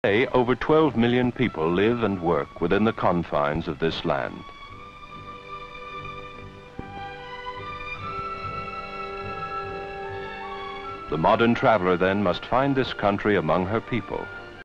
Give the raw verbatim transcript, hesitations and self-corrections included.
Today, over twelve million people live and work within the confines of this land. The modern traveler then must find this country among her people